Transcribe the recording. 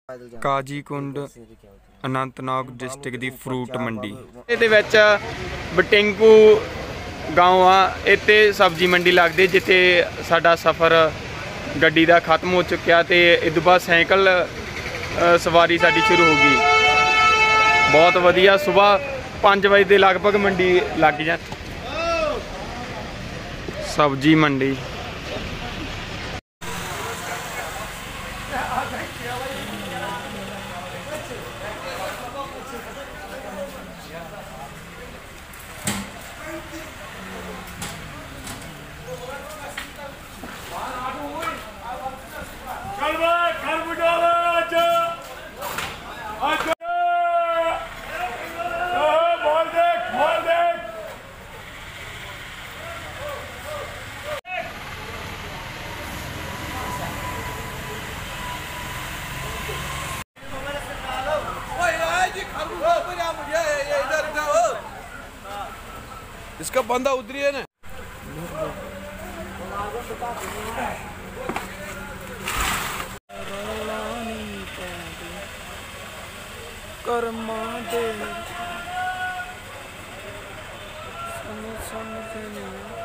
Qazigund Anantnag district दी fruit मंडी इहदे विच बटिंगू गाँव आ। इत्थे सब्जी मंडी लगदी जिथे साडा सफ़र गड्डी दा खत्म हो चुक्या ते इस बाद साइकिल सवारी साडी शुरू हो गई। बहुत वधिया सुबह 5 बजे के लगभग मंडी लग जा। सब्जी मंडी इसका बंदा उतरी है ना। कर्मा दे